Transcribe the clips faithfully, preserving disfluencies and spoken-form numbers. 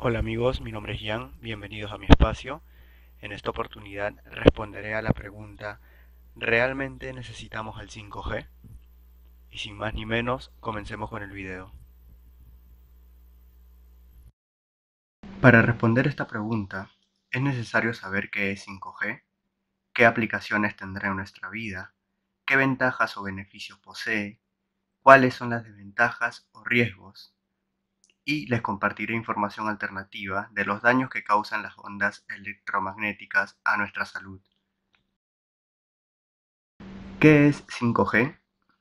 Hola amigos, mi nombre es Jan, bienvenidos a mi espacio. En esta oportunidad responderé a la pregunta: ¿realmente necesitamos el cinco G? Y sin más ni menos, comencemos con el video. Para responder esta pregunta, es necesario saber qué es cinco G, qué aplicaciones tendrá en nuestra vida, qué ventajas o beneficios posee, cuáles son las desventajas o riesgos, y les compartiré información alternativa de los daños que causan las ondas electromagnéticas a nuestra salud. ¿Qué es cinco G?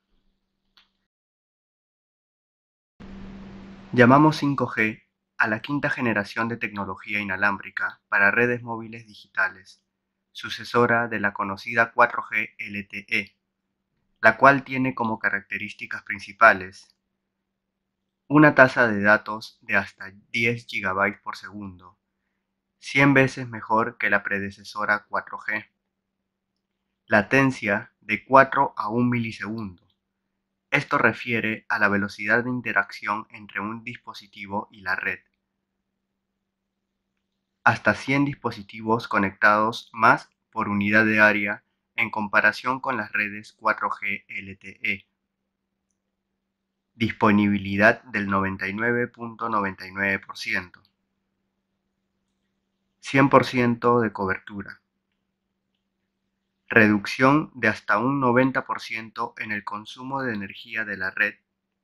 Llamamos cinco G a la quinta generación de tecnología inalámbrica para redes móviles digitales, sucesora de la conocida cuatro G L T E, la cual tiene como características principales una tasa de datos de hasta diez gigabytes por segundo, cien veces mejor que la predecesora cuatro G, latencia de cuatro a un milisegundo. Esto refiere a la velocidad de interacción entre un dispositivo y la red. Hasta cien dispositivos conectados más por unidad de área en comparación con las redes cuatro G L T E. Disponibilidad del noventa y nueve punto noventa y nueve por ciento. cien por ciento de cobertura. Reducción de hasta un noventa por ciento en el consumo de energía de la red.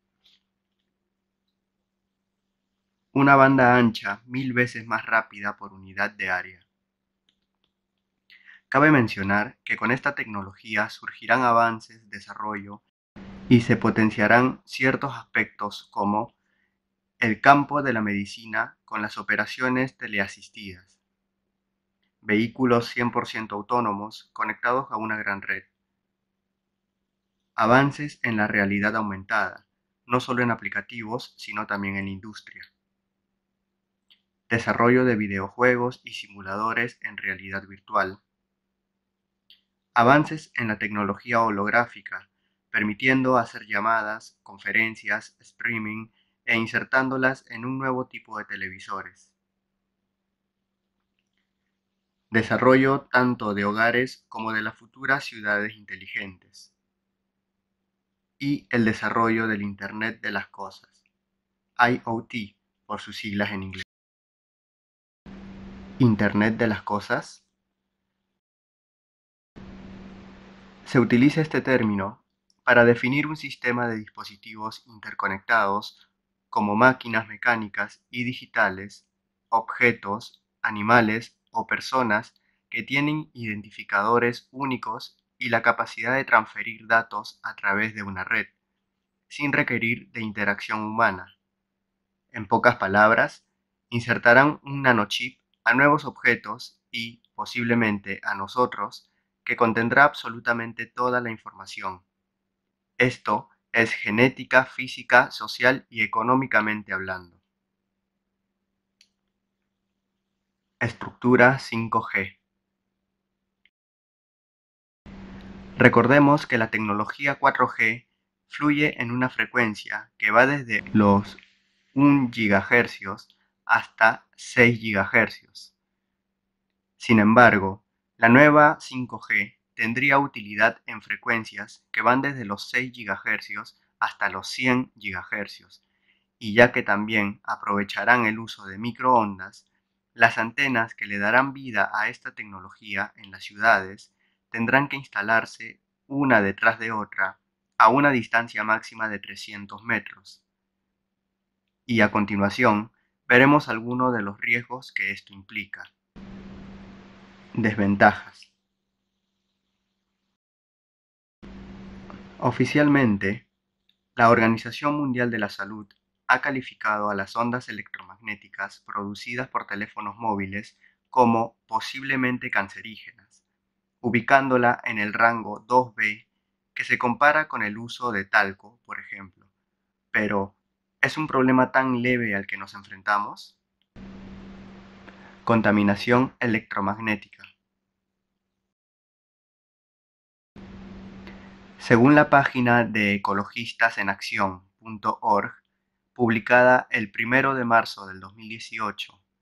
Una banda ancha mil veces más rápida por unidad de área. Cabe mencionar que con esta tecnología surgirán avances, desarrollo y se potenciarán ciertos aspectos como el campo de la medicina con las operaciones teleasistidas, vehículos cien por ciento autónomos conectados a una gran red, avances en la realidad aumentada, no solo en aplicativos, sino también en industria, desarrollo de videojuegos y simuladores en realidad virtual, avances en la tecnología holográfica, permitiendo hacer llamadas, conferencias, streaming e insertándolas en un nuevo tipo de televisores. Desarrollo tanto de hogares como de las futuras ciudades inteligentes. Y el desarrollo del Internet de las Cosas, I O T por sus siglas en inglés. Internet de las Cosas. Se utiliza este término para definir un sistema de dispositivos interconectados como máquinas mecánicas y digitales, objetos, animales o personas que tienen identificadores únicos y la capacidad de transferir datos a través de una red, sin requerir de interacción humana. En pocas palabras, insertarán un nanochip a nuevos objetos y, posiblemente a nosotros, que contendrá absolutamente toda la información. Esto es genética, física, social y económicamente hablando. Estructura cinco G. Recordemos que la tecnología cuatro G fluye en una frecuencia que va desde los un gigahercios hasta seis gigahercios. Sin embargo, la nueva cinco G tendría utilidad en frecuencias que van desde los seis gigahercios hasta los cien gigahercios, y ya que también aprovecharán el uso de microondas, las antenas que le darán vida a esta tecnología en las ciudades tendrán que instalarse una detrás de otra a una distancia máxima de trescientos metros. Y a continuación veremos algunos de los riesgos que esto implica. Desventajas. Oficialmente, la Organización Mundial de la Salud ha calificado a las ondas electromagnéticas producidas por teléfonos móviles como posiblemente cancerígenas, ubicándola en el rango dos B, que se compara con el uso de talco, por ejemplo. Pero, ¿es un problema tan leve al que nos enfrentamos? Contaminación electromagnética. Según la página de ecologistas en acción punto org, publicada el primero de marzo del dos mil dieciocho,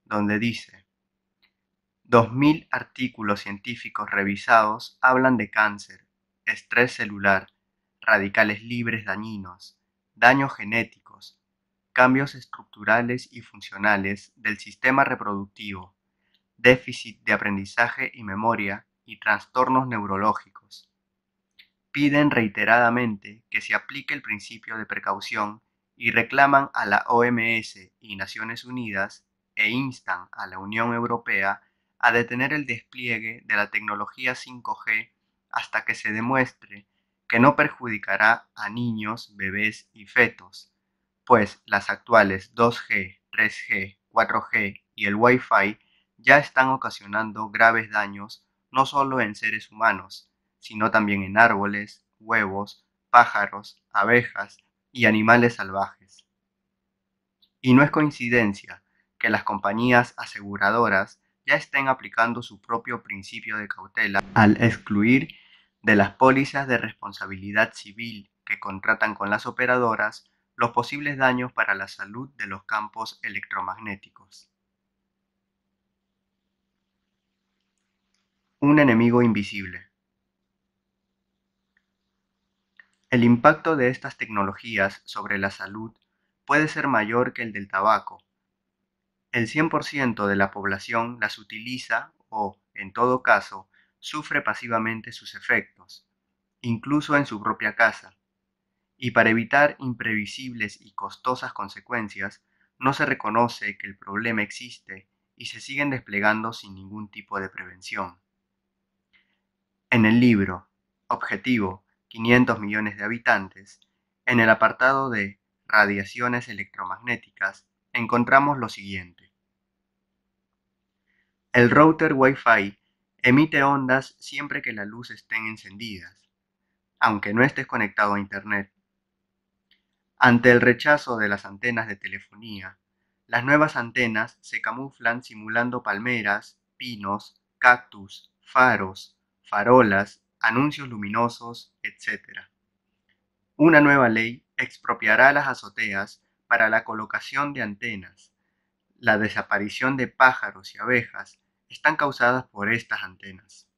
donde dice: dos mil artículos científicos revisados hablan de cáncer, estrés celular, radicales libres dañinos, daños genéticos, cambios estructurales y funcionales del sistema reproductivo, déficit de aprendizaje y memoria y trastornos neurológicos. Piden reiteradamente que se aplique el principio de precaución y reclaman a la O M S y Naciones Unidas e instan a la Unión Europea a detener el despliegue de la tecnología cinco G hasta que se demuestre que no perjudicará a niños, bebés y fetos, pues las actuales dos G, tres G, cuatro G y el Wi-Fi ya están ocasionando graves daños no solo en seres humanos, sino también en árboles, huevos, pájaros, abejas y animales salvajes. Y no es coincidencia que las compañías aseguradoras ya estén aplicando su propio principio de cautela al excluir de las pólizas de responsabilidad civil que contratan con las operadoras los posibles daños para la salud de los campos electromagnéticos. Un enemigo invisible. El impacto de estas tecnologías sobre la salud puede ser mayor que el del tabaco. El cien por ciento de la población las utiliza o, en todo caso, sufre pasivamente sus efectos, incluso en su propia casa. Y para evitar imprevisibles y costosas consecuencias, no se reconoce que el problema existe y se siguen desplegando sin ningún tipo de prevención. En el libro Objetivo quinientos millones de habitantes, en el apartado de Radiaciones electromagnéticas, encontramos lo siguiente. El router Wi-Fi emite ondas siempre que las luces estén encendidas, aunque no estés conectado a Internet. Ante el rechazo de las antenas de telefonía, las nuevas antenas se camuflan simulando palmeras, pinos, cactus, faros, farolas, anuncios luminosos, etcétera. Una nueva ley expropiará las azoteas para la colocación de antenas. La desaparición de pájaros y abejas están causadas por estas antenas.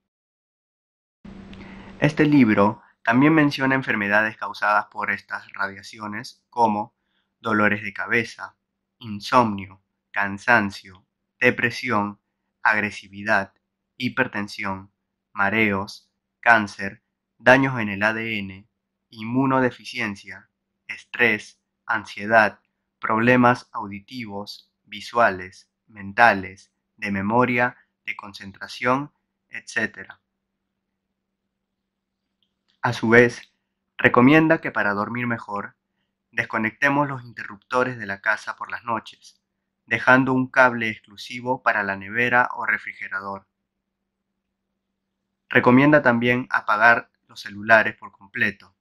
Este libro también menciona enfermedades causadas por estas radiaciones como dolores de cabeza, insomnio, cansancio, depresión, agresividad, hipertensión, mareos, cáncer, daños en el A D N, inmunodeficiencia, estrés, ansiedad, problemas auditivos, visuales, mentales, de memoria, de concentración, etcétera. A su vez, recomienda que para dormir mejor, desconectemos los interruptores de la casa por las noches, dejando un cable exclusivo para la nevera o refrigerador. Recomienda también apagar los celulares por completo.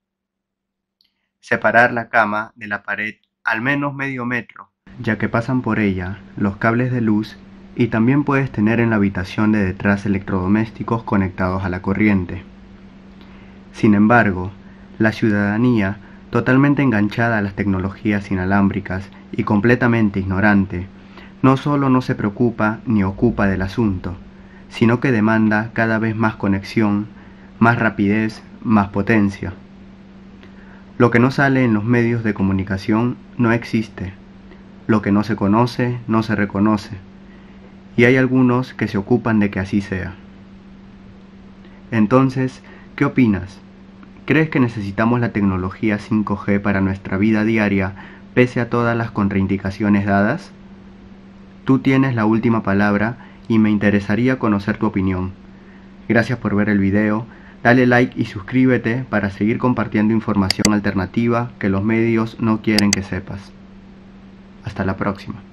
Separar la cama de la pared al menos medio metro, ya que pasan por ella los cables de luz, y también puedes tener en la habitación de detrás electrodomésticos conectados a la corriente. Sin embargo, la ciudadanía, totalmente enganchada a las tecnologías inalámbricas y completamente ignorante, no solo no se preocupa ni ocupa del asunto, sino que demanda cada vez más conexión, más rapidez, más potencia. Lo que no sale en los medios de comunicación no existe. Lo que no se conoce, no se reconoce. Y hay algunos que se ocupan de que así sea. Entonces, ¿qué opinas? ¿Crees que necesitamos la tecnología cinco G para nuestra vida diaria, pese a todas las contraindicaciones dadas? Tú tienes la última palabra y me interesaría conocer tu opinión. Gracias por ver el video, dale like y suscríbete para seguir compartiendo información alternativa que los medios no quieren que sepas. Hasta la próxima.